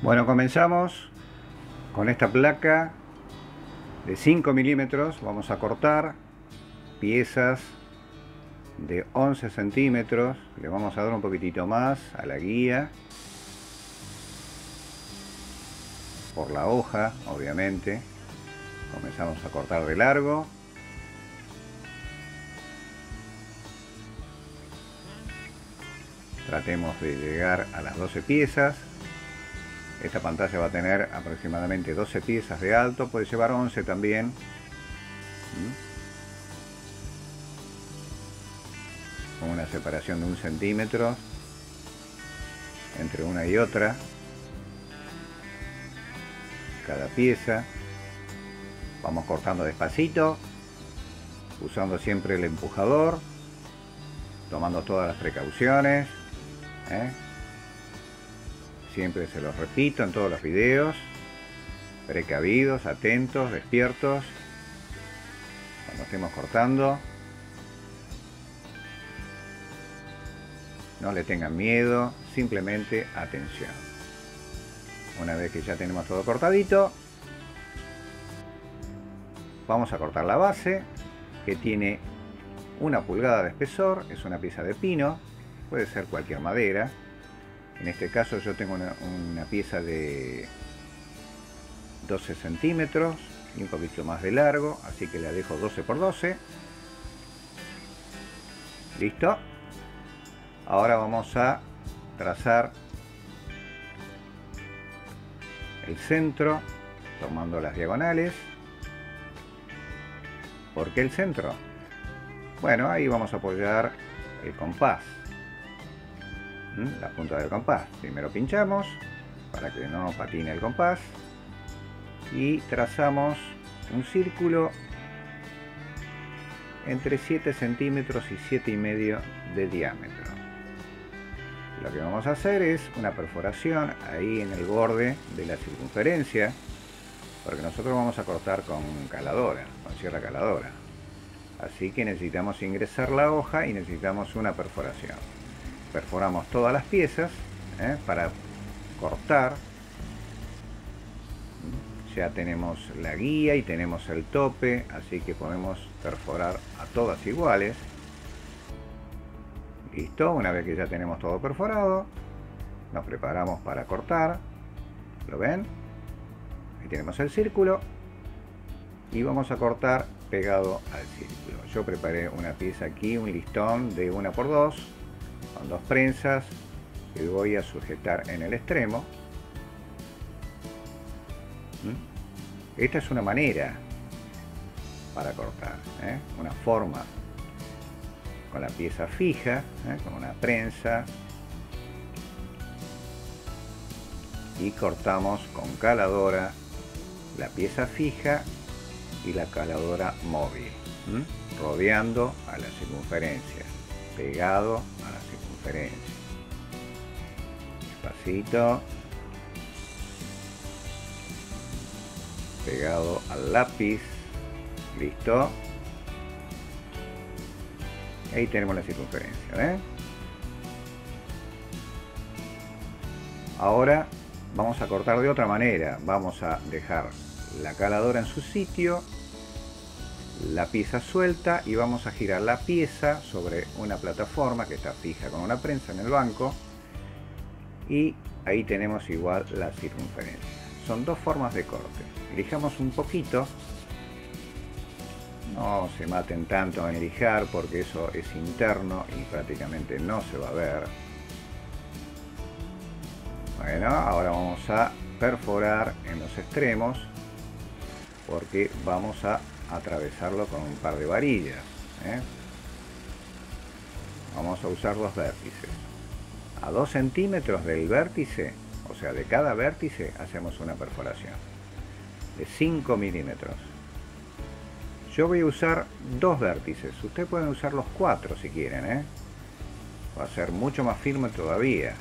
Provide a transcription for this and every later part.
Bueno, comenzamos con esta placa de 5 milímetros. Vamos a cortar piezas de 11 centímetros. Le vamos a dar un poquitito más a la guía por la hoja, obviamente. Comenzamos a cortar de largo. Tratemos de llegar a las 12 piezas. Esta pantalla va a tener aproximadamente 12 piezas de alto, puede llevar 11 también. Con una separación de 1 centímetro entre una y otra. Cada pieza. Vamos cortando despacito, usando siempre el empujador, tomando todas las precauciones. Siempre se los repito en todos los videos. Precavidos, atentos, despiertos cuando estemos cortando. No le tengan miedo, simplemente atención. Una vez que ya tenemos todo cortadito, vamos a cortar la base, que tiene 1 pulgada de espesor. Es una pieza de pino, puede ser cualquier madera. En este caso yo tengo una pieza de 12 centímetros y un poquito más de largo, así que la dejo 12 por 12. Listo. Ahora vamos a trazar el centro tomando las diagonales. ¿Por qué el centro? Bueno, ahí vamos a apoyar el compás, la punta del compás. Primero pinchamos para que no patine el compás y trazamos un círculo entre 7 centímetros y 7,5 de diámetro. Lo que vamos a hacer es una perforación ahí en el borde de la circunferencia, porque nosotros vamos a cortar con caladora, con sierra caladora. Así que necesitamos ingresar la hoja y necesitamos una perforación. Perforamos todas las piezas para cortar. Ya tenemos la guía y tenemos el tope, así que podemos perforar a todas iguales. Listo. Una vez que ya tenemos todo perforado, nos preparamos para cortar. ¿Lo ven? Ahí tenemos el círculo y vamos a cortar pegado al círculo. Yo preparé una pieza aquí, un listón de 1 por 2 con 2 prensas que voy a sujetar en el extremo. Esta es una manera para cortar, una forma, con la pieza fija, con una prensa, y cortamos con caladora la pieza fija y la caladora móvil, rodeando a la circunferencia, pegado a la circunferencia. Despacito, pegado al lápiz. Listo. Ahí tenemos la circunferencia, Ahora vamos a cortar de otra manera. Vamos a dejar la caladora en su sitio, la pieza suelta, y vamos a girar la pieza sobre una plataforma que está fija con una prensa en el banco, y ahí tenemos igual la circunferencia. Son 2 formas de corte. Lijamos un poquito. No se maten tanto en lijar porque eso es interno y prácticamente no se va a ver. Bueno, ahora vamos a perforar en los extremos porque vamos a atravesarlo con un par de varillas. Vamos a usar 2 vértices. A 2 centímetros del vértice, o sea, de cada vértice, hacemos una perforación de 5 milímetros. Yo voy a usar 2 vértices. Ustedes pueden usar los 4 si quieren, Va a ser mucho más firme todavía.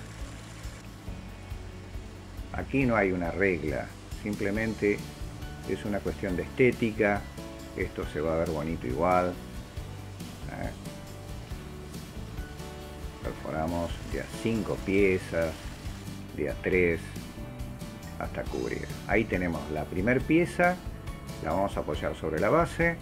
Aquí no hay una regla, simplemente es una cuestión de estética. Esto se va a ver bonito igual. Perforamos de a 5 piezas, de a 3. hasta cubrir. Ahí tenemos la primera pieza, la vamos a apoyar sobre la base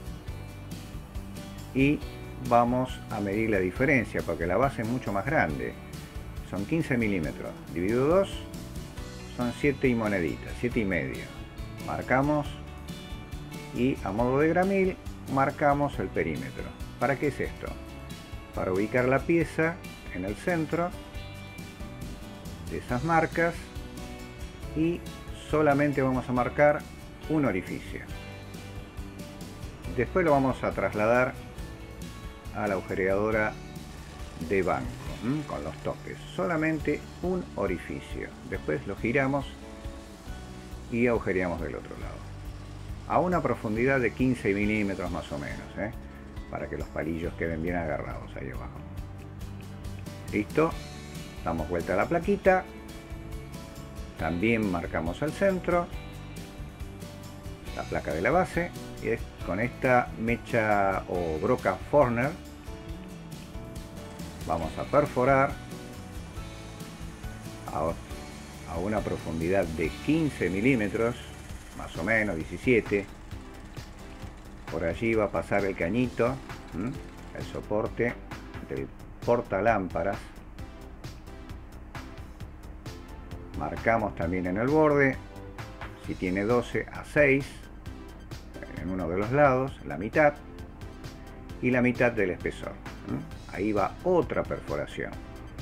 y vamos a medir la diferencia porque la base es mucho más grande. Son 15 milímetros, dividido 2 son 7 y moneditas, 7 y medio. Marcamos y a modo de gramil marcamos el perímetro. ¿Para qué es esto? Para ubicar la pieza en el centro de esas marcas y solamente vamos a marcar un orificio. Después lo vamos a trasladar a la agujereadora de banco con los toques. Solamente un orificio. Después lo giramos y agujereamos del otro lado. A una profundidad de 15 milímetros más o menos, para que los palillos queden bien agarrados ahí abajo. Listo. Damos vuelta a la plaquita. También marcamos el centro, la placa de la base, y con esta mecha o broca Forner vamos a perforar a una profundidad de 15 milímetros, más o menos 17. Por allí va a pasar el cañito, el soporte del portalámparas. Marcamos también en el borde, si tiene 12 a 6, en uno de los lados, la mitad, y la mitad del espesor. Ahí va otra perforación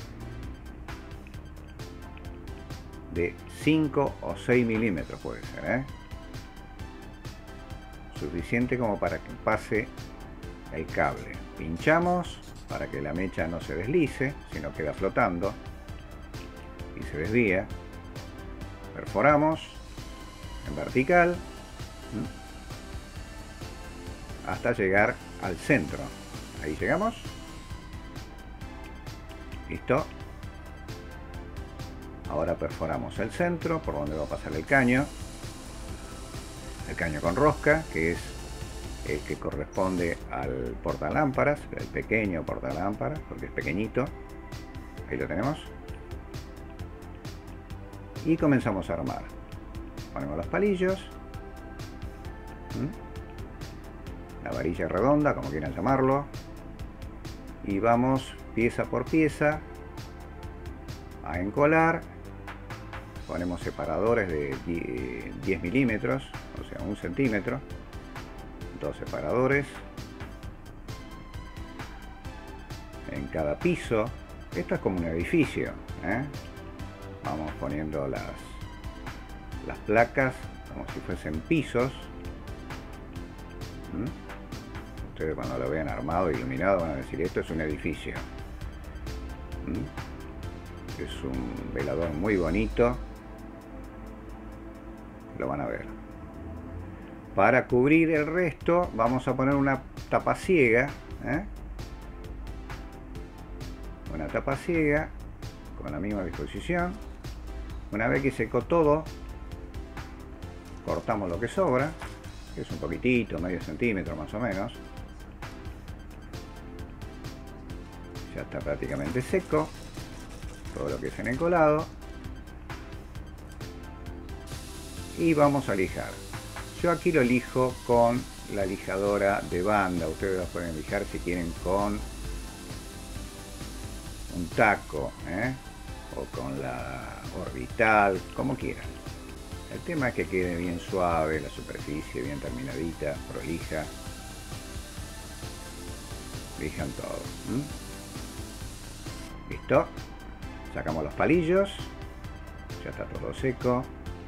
de 5 o 6 milímetros puede ser, suficiente como para que pase el cable. Pinchamos para que la mecha no se deslice, sino queda flotando y se desvía. Perforamos en vertical hasta llegar al centro. Ahí llegamos. Listo. Ahora perforamos el centro por donde va a pasar el caño con rosca, que es el que corresponde al portalámparas, el pequeño portalámparas, porque es pequeñito. Ahí lo tenemos. Y comenzamos a armar. Ponemos los palillos, la varilla redonda, como quieran llamarlo, y vamos pieza por pieza a encolar. Ponemos separadores de 10 milímetros, o sea 1 centímetro, 2 separadores en cada piso. Esto es como un edificio, Vamos poniendo las placas como si fuesen pisos. Ustedes cuando lo vean armado e iluminado van a decir: esto es un edificio. Es un velador muy bonito. Lo van a ver. Para cubrir el resto vamos a poner una tapa ciega, una tapa ciega con la misma disposición. Una vez que secó todo, cortamos lo que sobra, que es un poquitito, medio centímetro más o menos. Ya está prácticamente seco todo lo que es en encolado, y vamos a lijar. Yo aquí lo lijo con la lijadora de banda. Ustedes la pueden lijar si quieren con un taco, o con la orbital, como quieran. El tema es que quede bien suave la superficie, bien terminadita, prolija. Lijan todo. Listo. Sacamos los palillos. Ya está todo seco.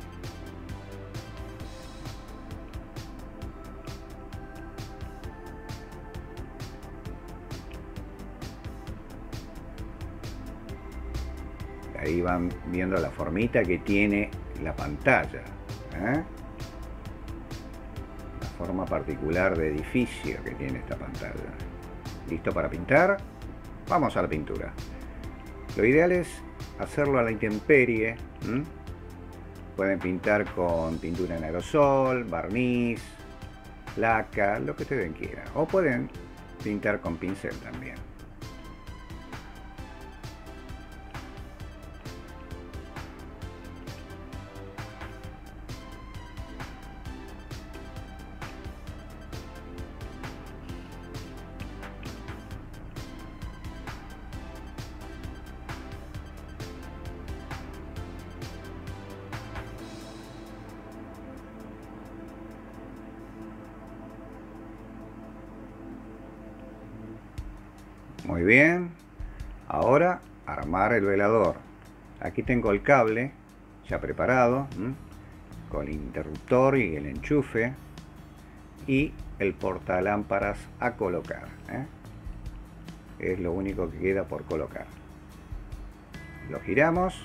Ahí van viendo la formita que tiene la pantalla, la forma particular de edificio que tiene esta pantalla. ¿Listo para pintar? Vamos a la pintura. Lo ideal es hacerlo a la intemperie. Pueden pintar con pintura en aerosol, barniz, laca, lo que ustedes quieran, o pueden pintar con pincel también. Muy bien. Ahora armar el velador. Aquí tengo el cable ya preparado, con el interruptor y el enchufe, y el portalámparas a colocar. Es lo único que queda por colocar. Lo giramos,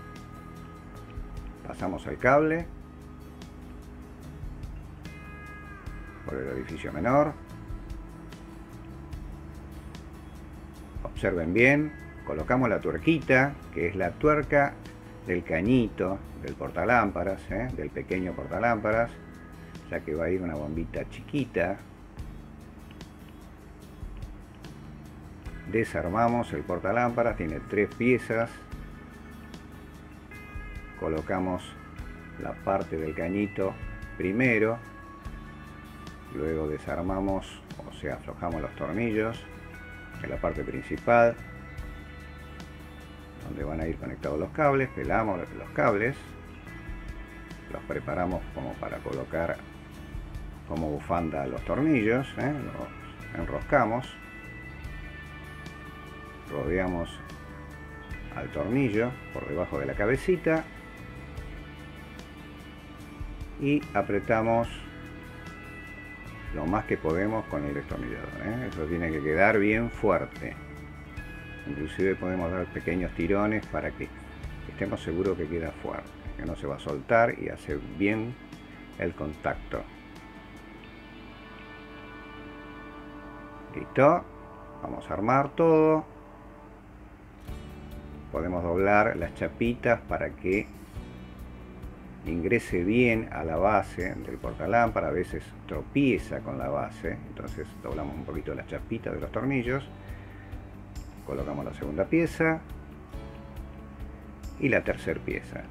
pasamos el cable por el orificio menor. Observen bien, colocamos la tuerquita, que es la tuerca del cañito del portalámparas, del pequeño portalámparas, ya que va a ir una bombita chiquita. Desarmamos el portalámparas, tiene 3 piezas. Colocamos la parte del cañito primero, luego desarmamos, o sea, aflojamos los tornillos en la parte principal, donde van a ir conectados los cables. Pelamos los cables, los preparamos como para colocar como bufanda los tornillos, los enroscamos, rodeamos al tornillo por debajo de la cabecita y apretamos lo más que podemos con el destornillador. Eso tiene que quedar bien fuerte. Inclusive podemos dar pequeños tirones para que estemos seguros que queda fuerte, que no se va a soltar, y hacer bien el contacto. Listo. Vamos a armar todo. Podemos doblar las chapitas para que ingrese bien a la base del portalámpara. A veces tropieza con la base, entonces doblamos un poquito las chapitas de los tornillos, colocamos la segunda pieza y la tercera pieza.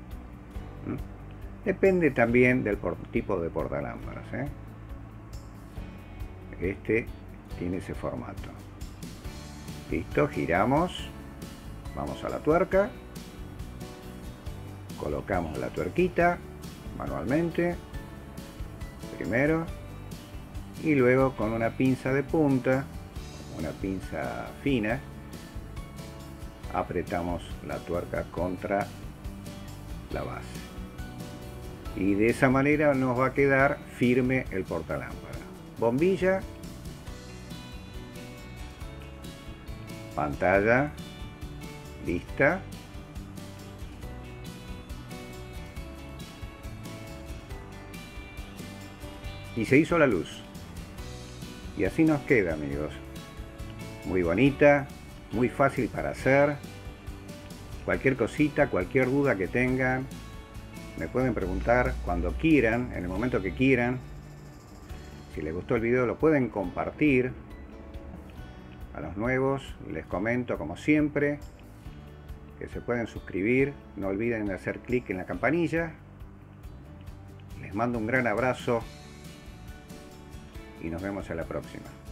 Depende también del tipo de portalámparas. Este tiene ese formato. Listo, giramos, vamos a la tuerca, colocamos la tuerquita manualmente primero, y luego con una pinza de punta, una pinza fina, apretamos la tuerca contra la base, y de esa manera nos va a quedar firme el portalámpara. Bombilla, pantalla lista, y se hizo la luz. Y así nos queda, amigos. Muy bonita, muy fácil para hacer. Cualquier cosita, cualquier duda que tengan, me pueden preguntar cuando quieran, en el momento que quieran. Si les gustó el video, lo pueden compartir. A los nuevos les comento, como siempre, que se pueden suscribir. No olviden de hacer clic en la campanilla. Les mando un gran abrazo y nos vemos en la próxima.